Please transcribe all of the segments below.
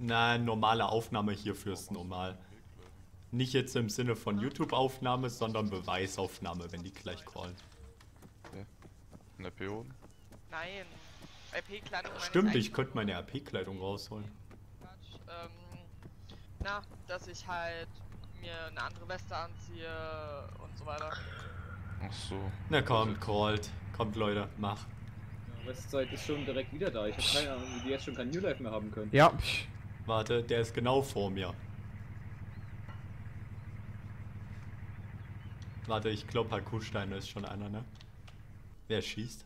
Na, normale Aufnahme hierfür ist normal. Nicht jetzt im Sinne von YouTube-Aufnahme, sondern Beweisaufnahme, wenn die gleich callen. Ja. Eine Pion? Nein. RP-Kleidung. Stimmt, ich könnte meine RP-Kleidung rausholen. Na, dass ich halt mir eine andere Weste anziehe und so weiter. Ach so. Na kommt, callt. Kommt Leute, mach. Westzeit ist schon direkt wieder da. Ich habe keine Ahnung, wie die jetzt schon kein New Life mehr haben können. Ja. Warte, der ist genau vor mir. Warte, ich glaube Hakustein ist schon einer, ne? Wer schießt?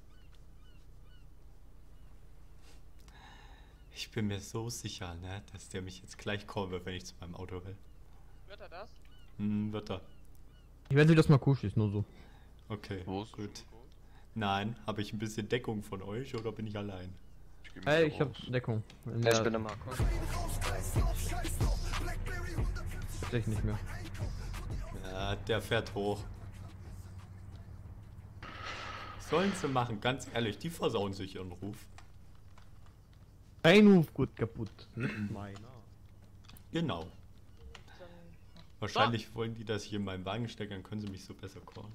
Ich bin mir so sicher, ne, dass der mich jetzt gleich kommen wird, wenn ich zu meinem Auto will. Wird er das? Wird er. Ich werde das mal kuscheln, nur so. Okay, Wo ist gut. Nein, habe ich ein bisschen Deckung von euch oder bin ich allein? Hey, ich hab Deckung. Ja, ich bin im Marco. Tatsächlich nicht mehr. Ja, der fährt hoch. Sollen sie machen, ganz ehrlich, die versauen sich ihren Ruf. Ein Ruf gut kaputt. Meiner. Genau. Wahrscheinlich wollen die, dass ich in meinen Wagen stecke, dann können sie mich so besser callen.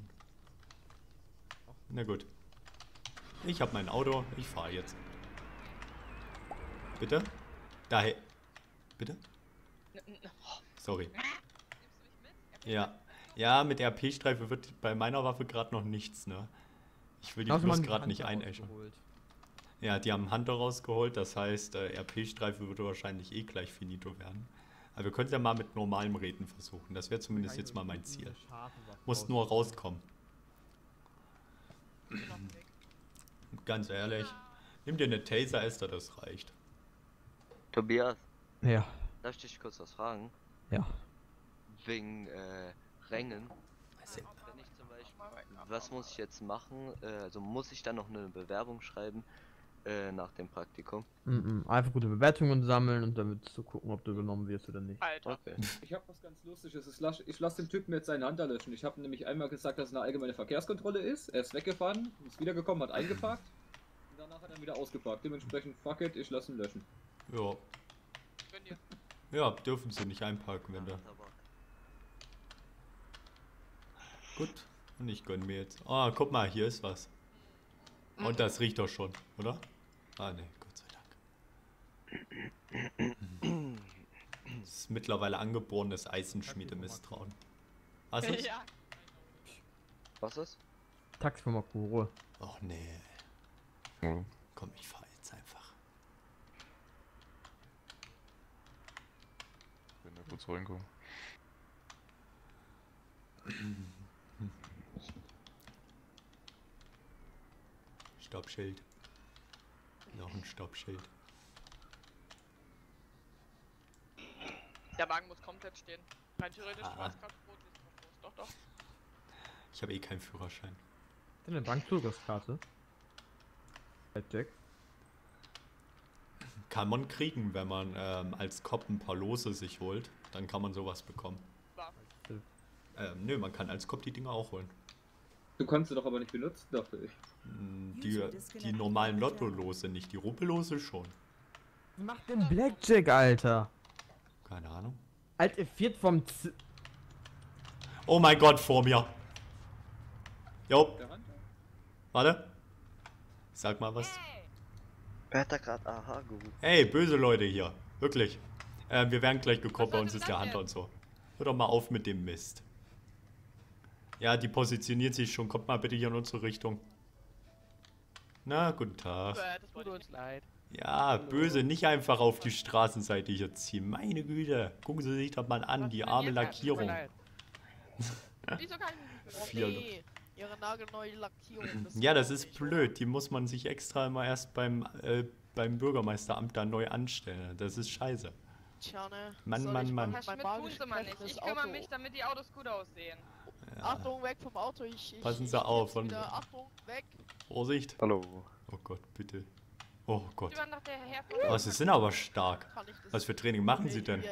Na gut. Ich habe mein Auto, ich fahre jetzt. Bitte? Daher. Bitte? Sorry. Ja. Ja, mit RP-Streife wird bei meiner Waffe gerade noch nichts, ne? Ich will die bloß gerade nicht einäschern. Ja, die haben Hunter rausgeholt, das heißt, RP-Streife würde wahrscheinlich eh gleich finito werden. Aber wir können es ja mal mit normalem Reden versuchen. Das wäre zumindest jetzt mal mein Ziel. Muss nur rauskommen. Ganz ehrlich, nimm dir eine Taser, Esther, das reicht. Tobias, Ja. darf ich dich kurz was fragen? Ja. Wegen Rängen. Wenn ich zum Beispiel, was muss ich jetzt machen? Also muss ich dann noch eine Bewerbung schreiben nach dem Praktikum? Einfach gute Bewertungen sammeln und damit zu gucken, ob du übernommen wirst oder nicht. Alter. Okay. Ich habe was ganz Lustiges. Ich lasse dem Typen jetzt seine Hand löschen. Ich habe nämlich einmal gesagt, dass es eine allgemeine Verkehrskontrolle ist. Er ist weggefahren, ist wiedergekommen, hat eingeparkt. Und danach hat er wieder ausgeparkt. Dementsprechend, fuck it, ich lasse ihn löschen. Ja. Gönn dir. Ja, dürfen sie nicht einparken, wenn da. Gut. Und ich gönn mir jetzt. Oh, guck mal, hier ist was. Und das riecht doch schon, oder? Ah, ne, Gott sei Dank. Das ist mittlerweile angeborenes Eisenschmiedemisstrauen. Was ist? Ja. Was ist? Tax für Makuro. Och nee. Ja. Komm, ich fahr jetzt einfach. Wenn der kurz reinkommt. Stoppschild. Noch ein Stoppschild. Der Wagen muss komplett stehen. Rein theoretisch, du Ah. machst gerade rot, ist noch los. Doch, doch. Ich habe eh keinen Führerschein. Eine Bankzugriffskarte. Jack. Kann man kriegen, wenn man als Cop ein paar Lose sich holt. Dann kann man sowas bekommen. War. Nö, man kann als Cop die Dinger auch holen. Du kannst sie doch aber nicht benutzen, dachte ich. Die normalen Lotto-Lose nicht, die Rubbellose schon. Was macht denn Blackjack, Alter? Keine Ahnung. Alter, viert vom Oh mein Gott, vor mir. Jo, Der Hand? warte. Sag mal was. Wer hat da gerade Aha gerufen? Hey, böse Leute hier. Wirklich. Wir werden gleich gekoppelt, bei Was uns soll ist denn der das Hunter und so. Hör doch mal auf mit dem Mist. Ja, die positioniert sich schon. Kommt mal bitte hier in unsere Richtung. Na, guten Tag. Das tut uns leid. Ja, böse, nicht einfach auf die Straßenseite hier ziehen. Meine Güte. Gucken Sie sich das mal an, die arme Lackierung. Wieso kann ich nicht Vier. nee, ihre nagelneue Lackierung. Ja, das ist blöd. Die muss man sich extra immer erst beim Bürgermeisteramt da neu anstellen. Das ist scheiße. Tja, ne. Mann, Soll Mann, ich Mann. mal Damit tun sie mal nicht. Ich kümmere mich, damit die Autos gut aussehen. Achtung, weg vom Auto. Ich Passen Sie auf. jetzt wieder. Achtung, weg. Vorsicht. Hallo. Oh Gott, bitte. Oh Gott. Die waren nach der Herr Oh, Sie sind aber stark. Kann ich das Was für Training machen Sie denn?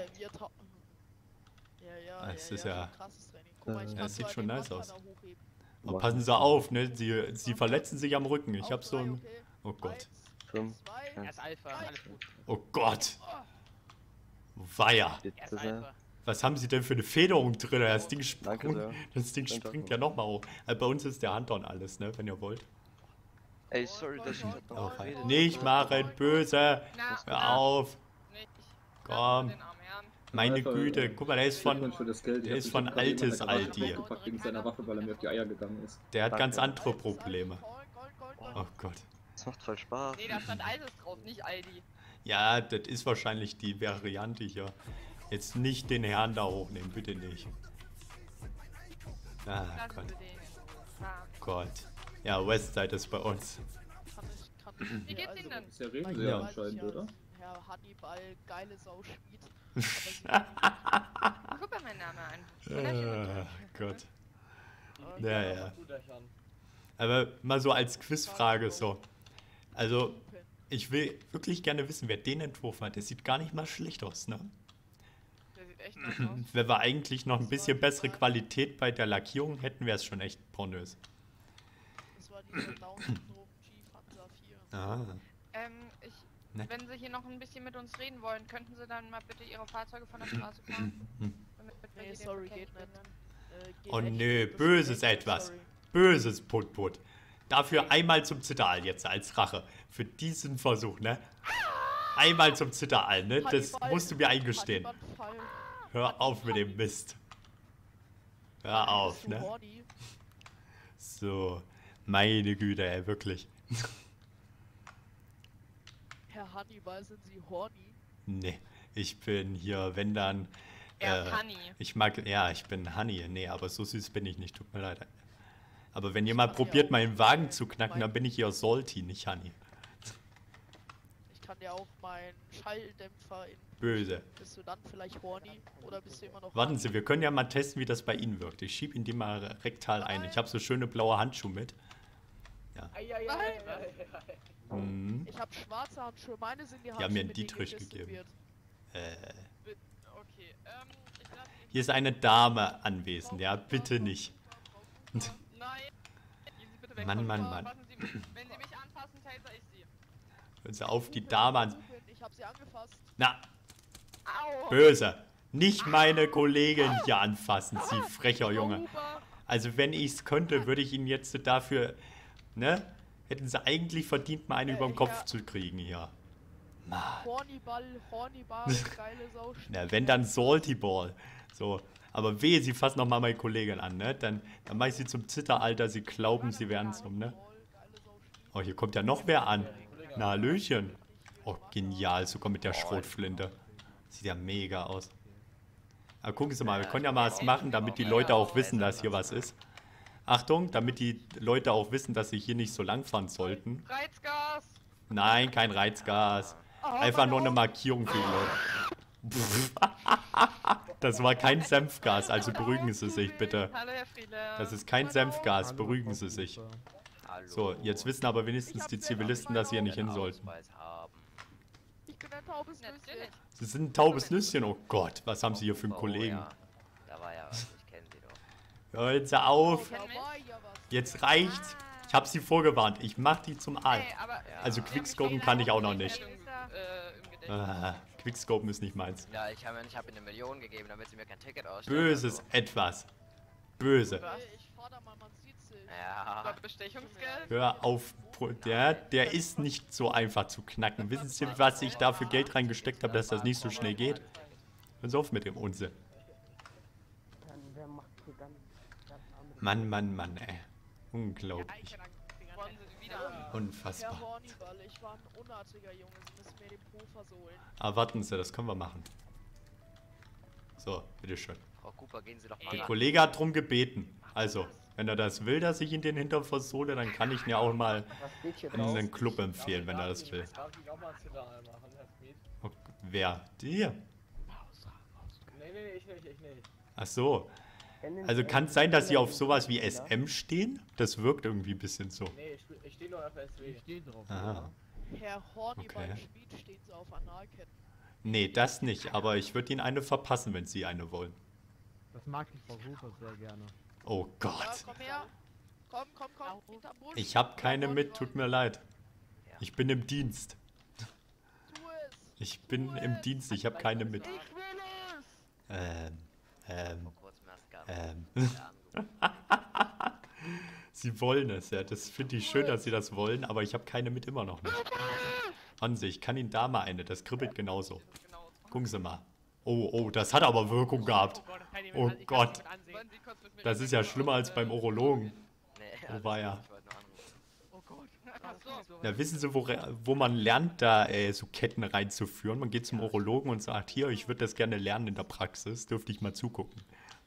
Ja, Es ist ja- krasses Training. Guck mal, ich Ja, kann es sieht sogar schon den nice Wasser aus. da hochheben. Aber passen Sie auf, ne? Sie verletzen sich am Rücken. Ich Auf hab so drei, ein... okay. Oh Gott. 1, 5. 2, Er ist Alpha, alles gut. Oh Gott. Weia. Bitte sehr. Was haben Sie denn für eine Federung drin? Das Ding, Danke sehr. springt ja nochmal hoch. Also bei uns ist der Handdown alles, ne? Wenn ihr wollt. Ey, sorry, dass ich Oh, rede. nicht machen, böse. Na, Hör auf. Nicht. Komm. Den armen Herrn. Meine Güte. Guck mal, der ist von Glückwunsch für das Geld. Ich der hab ist bestimmt von gerade jemand altes eine Garage Aldi. gepackt wegen seiner Waffe, weil er mir auf die Eier gegangen ist. Der hat Danke. ganz andere Probleme. Oh Gott. Das macht voll Spaß. Nee, da stand Altes drauf, nicht Aldi. Ja, das ist wahrscheinlich die Variante hier. Jetzt nicht den Herrn da hochnehmen, bitte nicht. Ah, Lassen Gott. Sie den. Ja. Gott. Ja, Westside ist bei uns. Wie geht's Ihnen denn? Bisher reden sie ja anscheinend, oder? Herr Hannibal, geile Sau Schmied. Guck mal meinen Namen an. Ah, Gott. Ja, ja. Aber mal so als Quizfrage so. Also, ich will wirklich gerne wissen, wer den entworfen hat. Der sieht gar nicht mal schlecht aus, ne? Der sieht echt nice aus. Wenn wir eigentlich noch ein bisschen bessere Qualität bei der Lackierung hätten, wäre es schon echt pornös. Das war dieser Down-Syndrom G-Panzer 4. Ah. Ne? Wenn Sie hier noch ein bisschen mit uns reden wollen, könnten Sie dann mal bitte Ihre Fahrzeuge von der Straße fahren? Damit wir Nee, den sorry, Verkehr geht nicht nicht. behindern. Geht Oh echt nö, nicht, das böses ist echt etwas. sorry. Böses Put-Put. Dafür einmal zum Zitteraal jetzt als Rache. Für diesen Versuch, ne? Einmal zum Zitteraal, ne? Das Hannibal, musst du mir eingestehen. Hannibal, Fall. Hör auf mit dem Mist. Hör auf, Bist du ne? horny? So. Meine Güte, ey, wirklich. Herr Hannibal, sind Sie horny? Nee, ich bin hier, wenn dann. Er ist Honey. Ich mag, ja, ich bin Honey. Nee, aber so süß bin ich nicht, tut mir leid. Aber wenn ihr mal kann ja probiert, auch meinen Wagen zu knacken, dann bin ich eher salty, nicht Honey. Ich kann dir auch meinen Schalldämpfer in... Böse. Bist du dann vielleicht horny? Oder bist du immer noch... Warten Sie, wir können ja mal testen, wie das bei Ihnen wirkt. Ich schieb Ihnen die mal rektal ein. Ich habe so schöne blaue Handschuhe mit. Mhm. Ich habe schwarze Handschuhe, meine sind die Die haben mir einen mit denen Dietrich gegessen gegeben. wird. Okay, ich lasse ihn. Hier ist eine Dame anwesend, ja, bitte nicht. Nein! Gehen Sie bitte weg Mann, von Mann, mir. Mann. Fassen Sie mich. Wenn Sie mich anfassen, taser ich Sie. Hören Sie auf, die Dame an. Ich habe sie angefasst. Na, Au! böse. Nicht meine Kollegin hier anfassen, Sie frecher Junge. Huber. Also wenn ich es könnte, würde ich Ihnen jetzt dafür, ne? Hätten Sie eigentlich verdient, mal einen über den Kopf ja. zu kriegen hier. Mann. Horniball, geile Sau. Na, wenn dann Salty Ball. So. Aber wehe, Sie fassen noch mal meine Kollegin an, ne? Dann mache ich Sie zum Zitteralter, Sie glauben, Sie wären so, ne? Oh, hier kommt ja noch wer an. Na, Hallöchen. Oh, genial, sogar mit der Schrotflinte. Sieht ja mega aus. Aber gucken Sie mal, wir können ja mal was machen, damit die Leute auch wissen, dass hier was ist. Achtung, damit die Leute auch wissen, dass sie hier nicht so lang fahren sollten. Reizgas! Nein, kein Reizgas. Einfach nur eine Markierung für die Leute. Das war kein Senfgas, also beruhigen Sie sich bitte. Hallo, Herr Friedle. Das ist kein Senfgas, beruhigen Sie sich. So, jetzt wissen aber wenigstens die Zivilisten, dass sie hier nicht hin sollten. Ich bin ein taubes Nüsschen. Natürlich. Sie sind ein taubes Nüsschen, oh Gott, was haben Sie hier für einen Kollegen? Da war ja was, ich kenne sie doch. Hören Sie auf, Da war ja was. jetzt reicht's. Ich habe Sie vorgewarnt, ich mach die zum Aal. Ey, aber Also Quickscopen kann ich auch noch nicht. Im Gedächtnis. Quickscopen ist nicht meins. Ja, ich habe ihr eine Million gegeben, damit sie mir kein Ticket ausstellt. Böses etwas. Böse. Ich fahr da mal, man sieht sich. Ja. Bestechungsgeld? Hör auf, der ist nicht so einfach zu knacken. Wissen Sie, was ich da für Geld reingesteckt habe, dass das nicht so schnell geht? Hören Sie auf mit dem Unsinn. Mann, Mann, Mann, ey. Unglaublich. Wollen Sie wieder? Herr Unfassbar. Horniball, ich war ein unartiger Junge, Sie müssen mir den Po versohlen. Aber warten Sie, das können wir machen. So, bitteschön. Frau Cooper, gehen Sie doch mal Der ran. Kollege hat drum gebeten. Also, wenn er das will, dass ich ihn den Hintern versohle, dann kann ich ihn ja auch mal in einen Club empfehlen, wenn er das will. Okay, wer? Dir? Nee, ich nicht. Ach so. Also kann es sein, dass Sie auf sowas wie SM stehen? Das wirkt irgendwie ein bisschen so. Nee, ich stehe nur auf SW. Ich stehe drauf. Aha. Herr Horniball Okay. Schmied stehen Sie auf Analketten. Nee, das nicht. Aber ich würde Ihnen eine verpassen, wenn Sie eine wollen. Das mag die Frau Rufer sehr gerne. Oh Ja, Gott. komm her. Komm, hinterm Busch. Ich habe keine mit, tut mir leid. Ich bin im Dienst. Tu es. Ich bin im Dienst, ich habe keine mit. Sie wollen es, ja. Das finde ich schön, dass sie das wollen, aber ich habe keine mit immer noch nicht. Hanse, ich kann Ihnen da mal eine, das kribbelt genauso. Gucken Sie mal. Oh, das hat aber Wirkung gehabt. Oh Gott. Das ist ja schlimmer als beim Urologen. Oh weia. Ja, wissen Sie, wo man lernt, da so Ketten reinzuführen? Man geht zum Urologen und sagt, hier, ich würde das gerne lernen in der Praxis. Dürfte ich mal zugucken.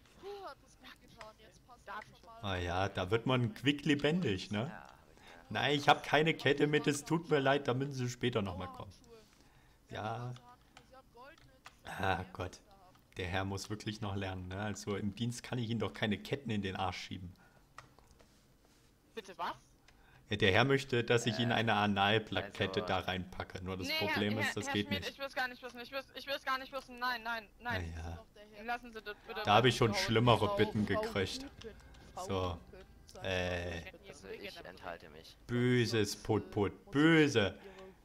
Ah ja, da wird man quicklebendig, ne? Nein, ich habe keine Kette mit, es tut mir leid, da müssen Sie später nochmal kommen. Ja. Ah Gott. Der Herr muss wirklich noch lernen, ne? Also im Dienst kann ich Ihnen doch keine Ketten in den Arsch schieben. Bitte was? Ja, der Herr möchte, dass ich Ihnen eine Analplakette da reinpacke. Nur das Problem ist, das geht nicht. Ich will es gar nicht wissen. Ich will es gar nicht wissen. Nein. Ja. Lassen Sie das bitte. Da habe ich schon schlimmere Bitten gekriegt. So. Ich enthalte mich. Böses Put. Böse.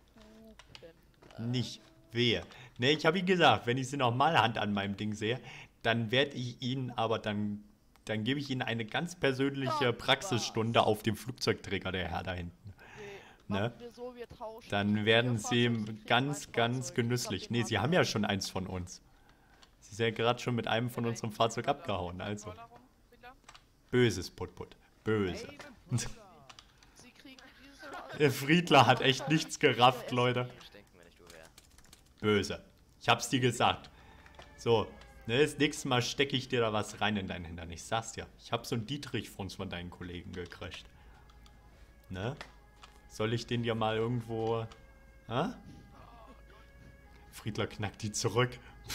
Nicht wehe. Ne, ich habe Ihnen gesagt, wenn ich Sie nochmal Hand an meinem Ding sehe, dann werde ich Ihnen aber dann gebe ich Ihnen eine ganz persönliche Praxisstunde auf dem Flugzeugträger, der Herr da hinten. Ne? Dann werden Sie ganz genüsslich. Ne, Sie haben ja schon eins von uns. Sie sind ja gerade schon mit einem von unserem Fahrzeug abgehauen, also. Böses Put. Böse. Der Friedler hat echt nichts gerafft, Leute. Böse. Ich hab's dir gesagt. So. Ne, das nächste Mal stecke ich dir da was rein in deinen Hintern. Ich sag's dir. Ich hab so einen Dietrich-Frunz von deinen Kollegen gekriegt. Ne? Soll ich den dir mal irgendwo... Hä? Friedler knackt die zurück.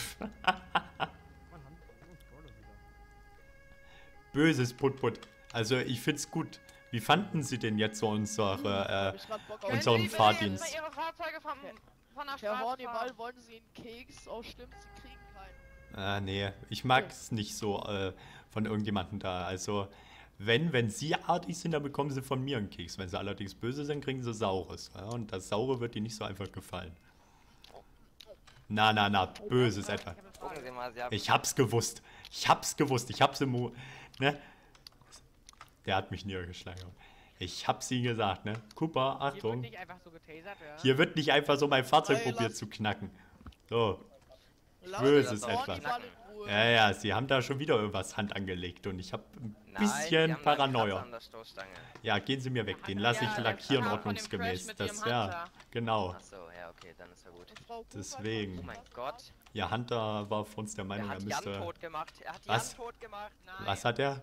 Böses Put. Also ich find's gut. Wie fanden Sie denn jetzt so unseren Fahrdienst? Herr Hornival, wollen Sie einen Keks? Oh stimmt, Sie kriegen keinen. Nee, ich mag es nicht so von irgendjemandem da. Also, wenn Sie artig sind, dann bekommen Sie von mir einen Keks. Wenn Sie allerdings böse sind, kriegen Sie Saures. Ja? Und das Saure wird Ihnen nicht so einfach gefallen. Na, Böses etwa. Ich hab's gewusst. Ich hab's im ne? Der hat mich niedergeschlagen. Ich hab's Ihnen gesagt, ne? Cooper, Achtung. Hier wird nicht einfach so getasert, ja? Hier wird nicht einfach so mein Fahrzeug probiert zu knacken. So. Böses etwas. Ja, Sie haben da schon wieder irgendwas Hand angelegt und ich habe ein bisschen Paranoia. Ja, gehen Sie mir weg, den lasse ich lackieren ordnungsgemäß. Das, ja, genau. Achso, ja, okay, dann ist er gut. Deswegen. Oh mein Gott. Ja, Hunter war für uns der Meinung, er müsste... Er hat Jan tot gemacht. Nein. Was hat er?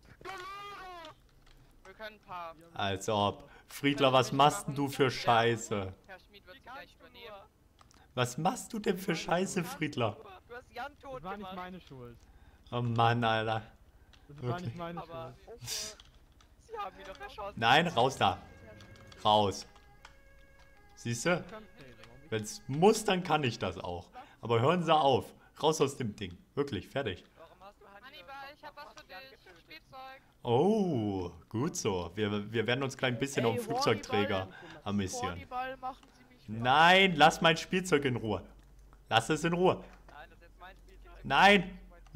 Wir können ein paar... Als ob. Friedler, was machst denn du für Scheiße? Herr Schmied wird sie gleich übernehmen. Was machst du denn für Scheiße, Friedler? Du hast Jan tot gemacht. Das war nicht meine Schuld. Oh Mann, Alter. Das war nicht meine Schuld. Sie haben mich doch erschossen. Nein, raus da. Raus. Siehst du? Wenn es muss, dann kann ich das auch. Aber hören Sie auf. Raus aus dem Ding. Wirklich, fertig. Hannibal, ich hab was für dich. Spielzeug. Oh, gut so. Wir werden uns gleich ein bisschen um Flugzeugträger amüsieren. Nein, lass mein Spielzeug in Ruhe. Lass es in Ruhe. Nein, das ist jetzt mein Spielzeug. Nein,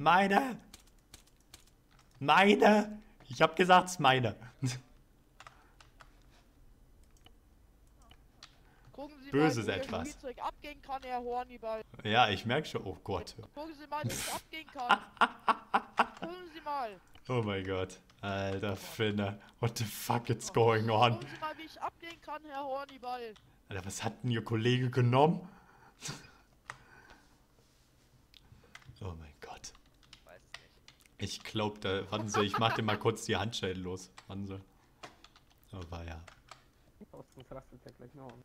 meine. Ich hab gesagt, es meine. Gucken Sie Böses mal, wie etwas. Ihr Spielzeug abgehen kann, Herr Hornival. Ja, ich merke schon. Oh Gott. Gucken Sie mal, wie es abgehen kann. Gucken Sie mal. Oh mein Gott. Alter Finne. What the fuck is going on? Gucken Sie mal, wie ich abgehen kann, Herr Hornival. Alter, was hat denn Ihr Kollege genommen? Oh mein Gott. Weiß es nicht. Ich glaube, da... Warten Sie, ich mach dir mal kurz die Handschellen los. Warten Sie. Oh, war ja. Sonst rastet der gleich noch.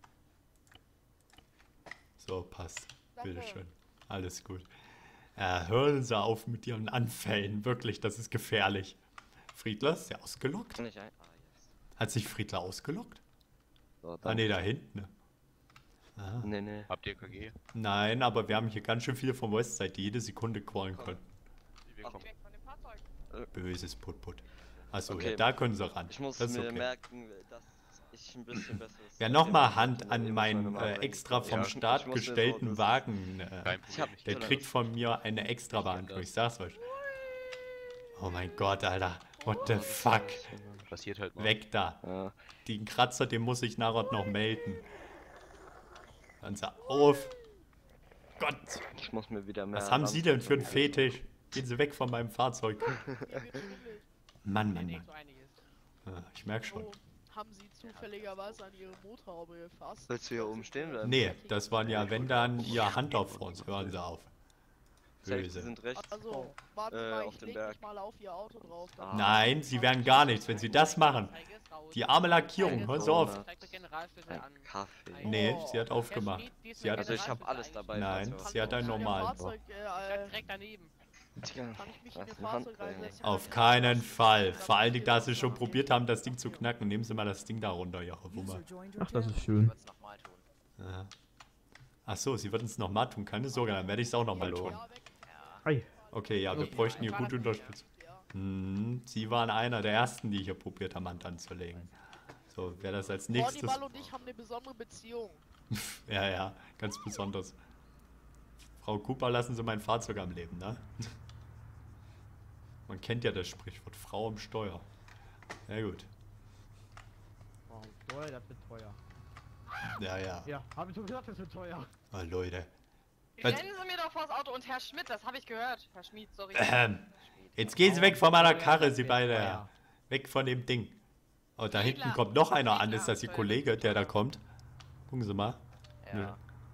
So, passt. Danke. Bitteschön. Alles gut. Hören Sie auf mit Ihren Anfällen. Wirklich, das ist gefährlich. Friedler, ist der ausgelockt? Kann ich ein? Jetzt. Hat sich Friedler ausgelockt? So, Ah, ne, da hinten. Ah. Nee. Habt ihr KG? Nein, aber wir haben hier ganz schön viele von Westside, die jede Sekunde callen können. Die wir kommen. Weg von dem Fahrzeug. Böses Put. Achso, Okay. ja, da können Sie ran. Ich muss Das ist mir okay. merken, das Ich ein bisschen besseres. Wer nochmal Hand an meinen extra vom Staat gestellten Wagen, der kriegt von mir eine extra Behandlung, ich sag's euch. Oh mein Gott, Alter. What the fuck? Passiert halt mal. Weg da. Ja. Den Kratzer, den muss ich nachher noch melden. Hören Sie auf. Gott. Ich muss mir wieder mehr. Was haben Sie denn für einen Fetisch? Gehen Sie weg von meinem Fahrzeug. Mann, Mann, Mann. Ja, ich merke schon. Haben Sie zufälligerweise an Ihre Motorhaube gefasst? Willst du hier oben stehen bleiben? Nee, das waren ja, wenn dann, Ihr Hand auf uns. Hören Sie auf. Sie Böse. sind rechts. Also, warten Sie mal, auf ich dem leg Berg. mich mal auf Ihr Auto drauf. Ah. Nein, Sie werden gar nichts, wenn Sie das machen. Die arme Lackierung, hören Sie auf. Ein Kaffee. Nee, sie hat aufgemacht. Sie hat, Also ich habe alles dabei. nein, was wir sie hat ein brauchen. normal. Direkt daneben. Tja, Kann ich mich in lass Ihr die Hand Fahrzeug bringen. reinsetzen? Auf keinen Fall. Vor allen Dingen, da Sie schon probiert haben, das Ding zu knacken. Nehmen Sie mal das Ding da runter, Ihre Wumme. Ach, das ist schön. Ja. Ach so, Sie würden es nochmal tun. Keine Sorge, dann werde ich es auch nochmal tun. Ei. Okay, ja, wir bräuchten hier gute Unterstützung. Sie waren einer der ersten, die hier probiert haben, Hand anzulegen. So, wer das als nächstes... Horniball und ich haben eine besondere Beziehung. Ja, ja, ganz besonders. Frau Cooper, lassen Sie mein Fahrzeug am Leben, ne? Man kennt ja das Sprichwort, Frau am Steuer. Ja gut. Oh, Steuer, das wird teuer. Ja, ja. Ja, hab ich schon gesagt, das wird teuer. Oh, Leute. Was? Rennen Sie mir doch vors Auto und Herr Schmidt, das habe ich gehört. Herr Schmidt, sorry. Jetzt gehen Sie weg von meiner Karre, Sie beide. Weg von dem Ding. Oh, da hinten kommt noch einer an. Ist das Ihr Kollege, der da kommt? Gucken Sie mal. Ja.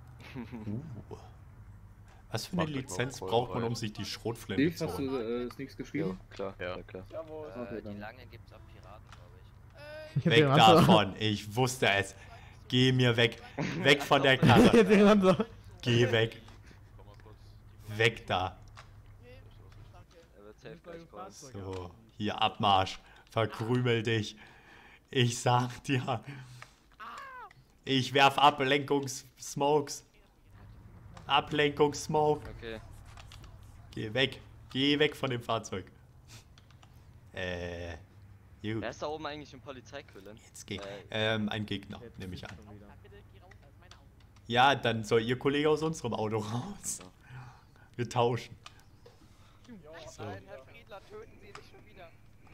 Was für eine Lizenz braucht man, um sich die Schrotflinte Steve, zu hast holen? du Sneaks geschrieben? Klar, Ja. ja klar. Jawohl. Okay, Die dann. langen gibt's auf Piraten, glaube ich. Ich hab Weg den Ranzer. davon. Ich wusste es. Geh mir weg. Weg von der Ich hab Karre. den Ranzer. Geh weg. Weg da. Er wird safe gleich kommen. So, hier Abmarsch. Verkrümel dich. Ich sag dir. Ich werf Ablenkungssmokes. Ablenkungssmoke. Okay. Geh weg. Geh weg von dem Fahrzeug. Gut. Wer ist da oben eigentlich im Polizeiköhlen? Jetzt geht. Ein Gegner, nehme ich an. Ja, dann soll Ihr Kollege aus unserem Auto raus. Wir tauschen. So. Nein, Herr Friedler, töten Sie sich schon wieder.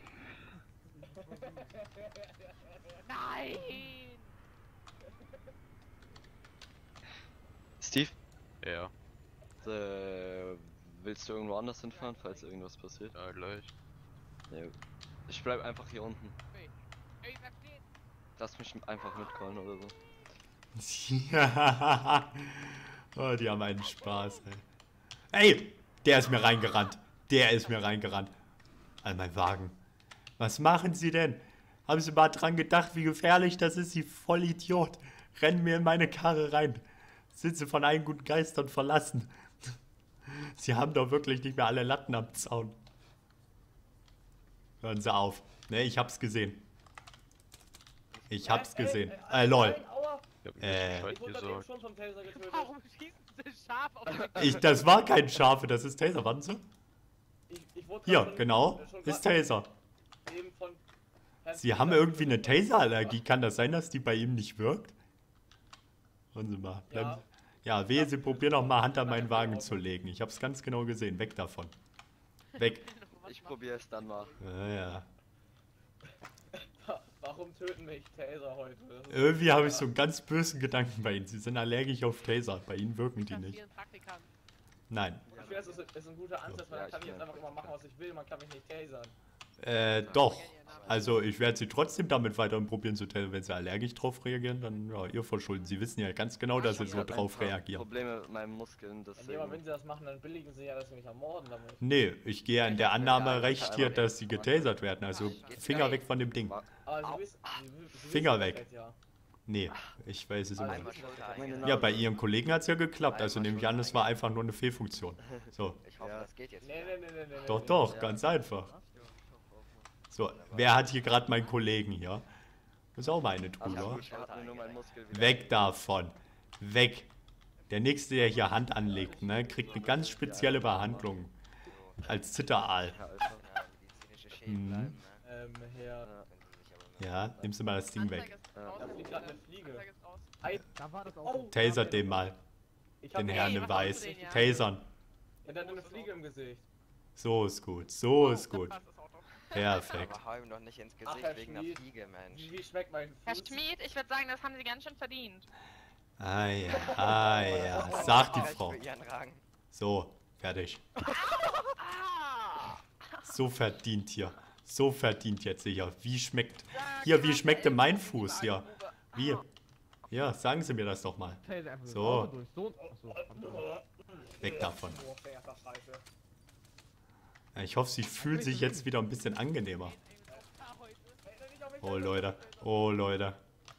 Nein! Steve? Ja. Willst du irgendwo anders hinfahren, falls irgendwas passiert? Ja, gleich. Ja. Ich bleib einfach hier unten. Ey, was geht? Lass mich einfach mitcallen oder so. Ja. Oh, die haben einen Spaß, ey. Ey, der ist mir reingerannt. Der ist mir reingerannt. An mein Wagen. Was machen Sie denn? Haben Sie mal dran gedacht, wie gefährlich das ist, Sie Vollidiot? Rennen mir in meine Karre rein. Sind Sie von allen guten Geistern verlassen? Sie haben doch wirklich nicht mehr alle Latten am Zaun. Hören Sie auf. Ne, ich hab's gesehen. Ich hab's gesehen. Lol. Ich hab mir Bescheid gesagt. schon vom Taser getötet. Warum schießen Sie scharf auf mich? Das war kein Schafe, das ist Taser, warten Sie. Ich wurde Hier, schon- genau, schon ist grad Taser. eben von Herrn Sie haben Friedler irgendwie eine Taser-Allergie. Kann das sein, dass die bei ihm nicht wirkt? Hören Sie mal. Bleiben Sie. Ja, wehe, Sie probieren noch mal Hand an meinen Wagen zu legen. Ich hab's ganz genau gesehen. Weg davon. Weg. Ich probiere es dann mal. Ja, ja. Warum töten mich Taser heute? Das ist- Irgendwie habe ich so einen ganz bösen Gedanken bei Ihnen. Sie sind allergisch auf Taser. Bei Ihnen wirken die nicht. Nein. Ich weiß, es ist ein guter Ansatz, weil Ja, dann kann ich ich jetzt bin- einfach immer machen, was ich will. Man kann mich nicht tasern. Doch. Also ich werde Sie trotzdem damit weiterhin probieren zu tasern. Wenn Sie allergisch drauf reagieren, dann ja, ihr verschulden. Sie wissen ja ganz genau, dass Sie so drauf reagieren. Probleme mit meinen Muskeln, Und immer deswegen. wenn sie das machen, dann billigen sie ja, dass sie mich ermorden damit. Nee, ich gehe an der Annahme recht hier, dass Sie getasert werden. Also Finger weg von dem Ding. Aber sie wissen, sie Finger wissen weg. Bescheid, ja. Nee, ich weiß es immer Also, nicht. sie wissen Bescheid. Meine Ja, Nase. bei Ihrem Kollegen hat es ja geklappt. Also nehme ich an, es war einfach nur eine Fehlfunktion. So. Ich hoffe, das geht jetzt. Nee. Doch, doch, ganz einfach. So, wer hat hier gerade meinen Kollegen hier? Das ist auch meine Also Truhe. gut, er hat mir nur meinen Muskel wieder. Weg davon. Weg. Der nächste, der hier Hand anlegt, ne, kriegt eine ganz spezielle Behandlung. Als Zitteraal. Ja, Alter. Ja, medizinische Schäden Mhm. bleiben, ne? Herr, Ja, nimmst du mal das Ding weg. Da fliegt gerade eine Fliege. Da war das auch. Tasert den mal. Den Herrn in Weiß. Tasern. Ja, der hat eine Fliege im Gesicht. So ist gut, so ist gut. Perfekt. Aber hau ihm doch nicht ins Ach, Gesicht Herr wegen einer Schmied. Fliege, Mensch. Wie schmeckt mein Herr Fuß? Schmied, ich würde sagen, das haben Sie ganz schön verdient. Ah ja, sagt die Recht Frau. für ihren Rang. So, fertig. So verdient hier. So verdient jetzt sicher. Wie schmeckt... Hier, wie schmeckt denn mein Fuß hier? Wie? Ja, sagen Sie mir das doch mal. So. Weg davon. Ja, ich hoffe, sie fühlt sich jetzt wieder ein bisschen angenehmer. Oh Leute, oh Leute.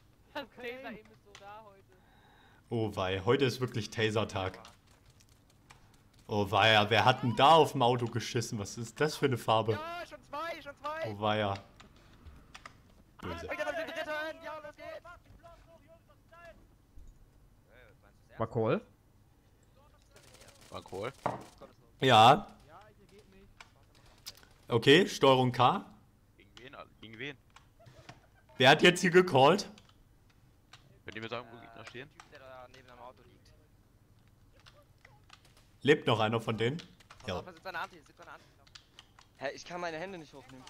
Oh wei, heute ist wirklich Taser-Tag. Oh weia, wer hat denn da auf dem Auto geschissen? Was ist das für eine Farbe? Ja, schon zwei. Oh weia. Böse. Ich hab den dritten, ja, los geht's. War Call? War Kohl. Ja. Okay, Steuerung K. Gegen wen? Wer hat jetzt hier gecallt? Könnt ihr mir sagen, wo Gegner stehen? Der da neben am Auto liegt. Lebt noch einer von denen? Ja. Da sitzt eine Anti, Hä, ich kann meine Hände nicht hochnehmen.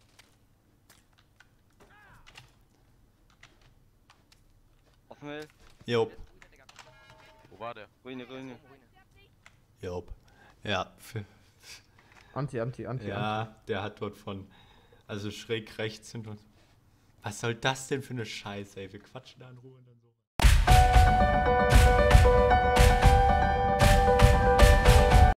Offen will. Jop. Wo war der? Ruine. Jop. Ja. Anti. Ja, der hat dort von... Also schräg rechts hinter uns. Was soll das denn für eine Scheiße, ey? Wir quatschen da in Ruhe und dann so.